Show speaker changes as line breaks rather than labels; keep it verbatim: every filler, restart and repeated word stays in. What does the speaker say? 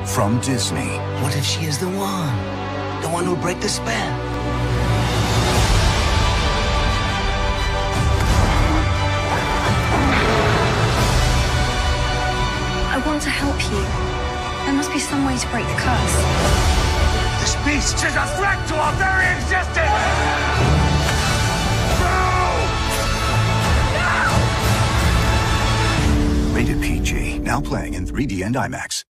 from Disney.
What if she is the one? The one who'll break the spell?
I want to help you. There must be some way to break the curse.
This beast is a threat to our very existence!
Rated P G. Now playing in three D and IMAX.